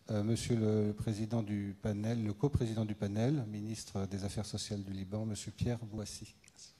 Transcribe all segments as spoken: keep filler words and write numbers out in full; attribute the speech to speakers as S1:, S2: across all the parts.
S1: Euh, monsieur le président du panel, le coprésident du panel, ministre des Affaires sociales du Liban, monsieur Pierre Bouassi.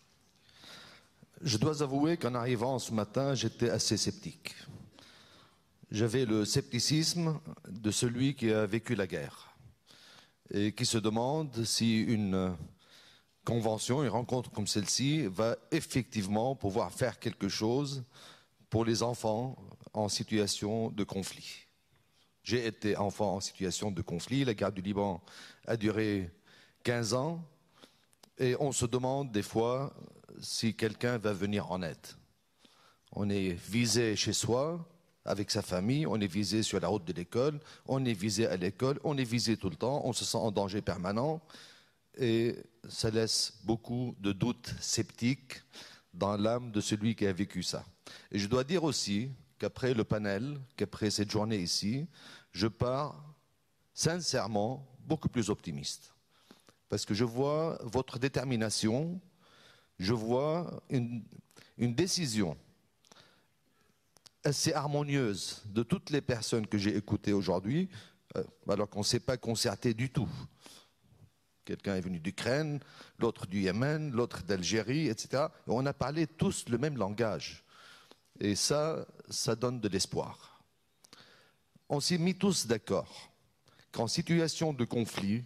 S2: Je dois avouer qu'en arrivant ce matin, j'étais assez sceptique. J'avais le scepticisme de celui qui a vécu la guerre et qui se demande si une convention, une rencontre comme celle-ci, va effectivement pouvoir faire quelque chose pour les enfants en situation de conflit. J'ai été enfant en situation de conflit. La guerre du Liban a duré quinze ans et on se demande des fois si quelqu'un va venir en aide. On est visé chez soi, avec sa famille, on est visé sur la route de l'école, on est visé à l'école, on est visé tout le temps, on se sent en danger permanent et ça laisse beaucoup de doutes sceptiques dans l'âme de celui qui a vécu ça. Et je dois dire aussi qu'après le panel, qu'après cette journée ici, je pars sincèrement beaucoup plus optimiste. Parce que je vois votre détermination, je vois une, une décision assez harmonieuse de toutes les personnes que j'ai écoutées aujourd'hui, euh, alors qu'on ne s'est pas concerté du tout. Quelqu'un est venu d'Ukraine, l'autre du Yémen, l'autre d'Algérie, et cetera. Et on a parlé tous le même langage. Et ça, ça donne de l'espoir. On s'est mis tous d'accord qu'en situation de conflit,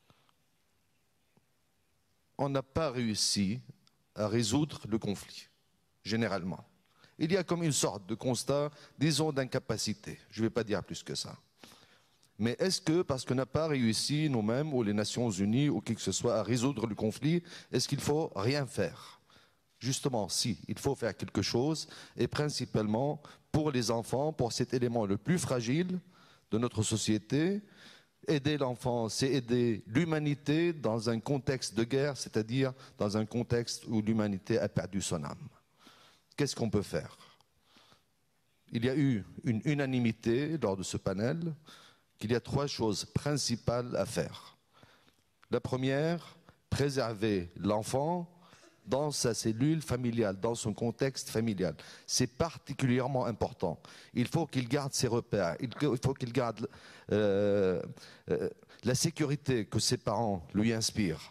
S2: on n'a pas réussi à résoudre le conflit, généralement. Il y a comme une sorte de constat, disons, d'incapacité. Je ne vais pas dire plus que ça. Mais est-ce que, parce qu'on n'a pas réussi nous-mêmes, ou les Nations Unies, ou qui que ce soit, à résoudre le conflit, est-ce qu'il faut rien faire? Justement, si, il faut faire quelque chose, et principalement pour les enfants, pour cet élément le plus fragile de notre société. Aider l'enfant, c'est aider l'humanité dans un contexte de guerre, c'est-à-dire dans un contexte où l'humanité a perdu son âme. Qu'est-ce qu'on peut faire? Il y a eu une unanimité lors de ce panel qu'il y a trois choses principales à faire. La première, préserver l'enfant dans sa cellule familiale, dans son contexte familial. C'est particulièrement important. Il faut qu'il garde ses repères, il faut qu'il garde euh, euh, la sécurité que ses parents lui inspirent.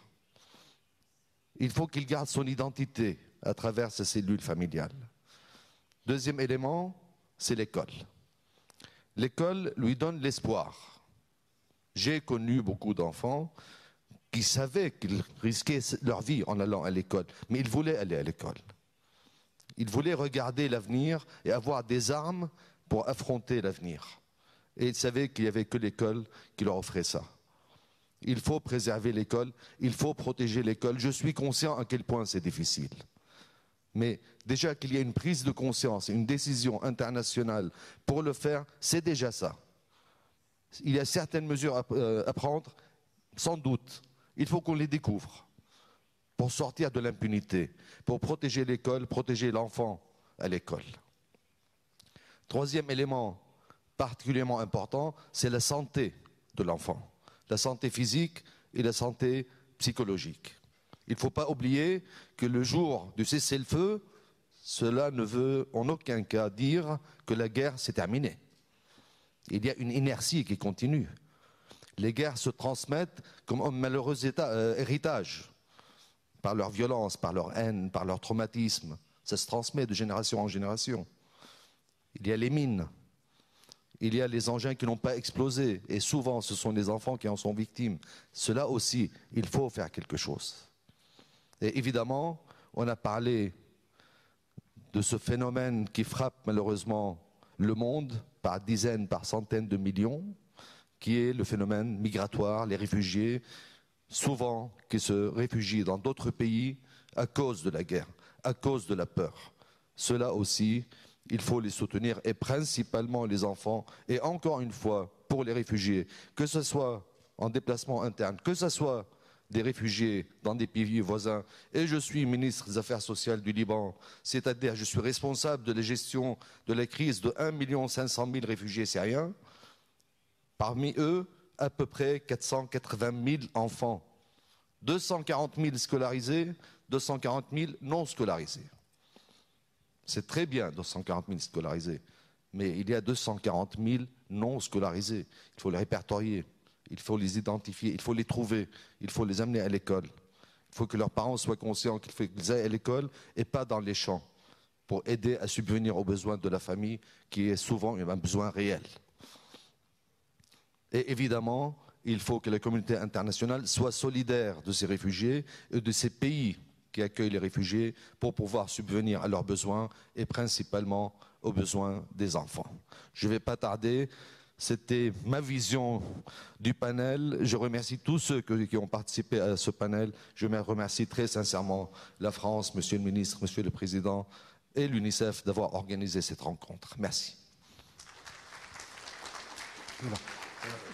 S2: Il faut qu'il garde son identité à travers sa cellule familiale. Deuxième élément, c'est l'école. L'école lui donne l'espoir. J'ai connu beaucoup d'enfants qui savaient qu'ils risquaient leur vie en allant à l'école, mais ils voulaient aller à l'école. Ils voulaient regarder l'avenir et avoir des armes pour affronter l'avenir. Et ils savaient qu'il n'y avait que l'école qui leur offrait ça. Il faut préserver l'école, il faut protéger l'école. Je suis conscient à quel point c'est difficile. Mais déjà qu'il y ait une prise de conscience, une décision internationale pour le faire, c'est déjà ça. Il y a certaines mesures à, euh, à prendre, sans doute. Il faut qu'on les découvre pour sortir de l'impunité, pour protéger l'école, protéger l'enfant à l'école. Troisième élément particulièrement important, c'est la santé de l'enfant. La santé physique et la santé psychologique. Il ne faut pas oublier que le jour du cessez-le-feu, cela ne veut en aucun cas dire que la guerre s'est terminée. Il y a une inertie qui continue. Les guerres se transmettent comme un malheureux état, euh, héritage, par leur violence, par leur haine, par leur traumatisme. Ça se transmet de génération en génération. Il y a les mines, il y a les engins qui n'ont pas explosé, et souvent ce sont les enfants qui en sont victimes. Cela aussi, il faut faire quelque chose. Et évidemment, on a parlé de ce phénomène qui frappe malheureusement le monde par dizaines, par centaines de millions, qui est le phénomène migratoire, les réfugiés, souvent qui se réfugient dans d'autres pays à cause de la guerre, à cause de la peur. Cela aussi, il faut les soutenir, et principalement les enfants, et encore une fois, pour les réfugiés, que ce soit en déplacement interne, que ce soit des réfugiés dans des pays voisins, et je suis ministre des Affaires sociales du Liban, c'est-à-dire je suis responsable de la gestion de la crise de un million cinq cent mille réfugiés syriens, parmi eux, à peu près quatre cent quatre-vingt mille enfants, deux cent quarante mille scolarisés, deux cent quarante mille non scolarisés. C'est très bien, deux cent quarante mille scolarisés, Mais il y a deux cent quarante mille non scolarisés. Il faut les répertorier, il faut les identifier, il faut les trouver, il faut les amener à l'école. Il faut que leurs parents soient conscients qu'il faut qu'ils aillent à l'école et pas dans les champs, pour aider à subvenir aux besoins de la famille, qui est souvent un besoin réel. Et évidemment, il faut que la communauté internationale soit solidaire de ces réfugiés et de ces pays qui accueillent les réfugiés pour pouvoir subvenir à leurs besoins et principalement aux besoins des enfants. Je ne vais pas tarder. C'était ma vision du panel. Je remercie tous ceux qui ont participé à ce panel. Je remercie très sincèrement la France, Monsieur le ministre, Monsieur le Président et l'UNICEF d'avoir organisé cette rencontre. Merci.
S1: Voilà.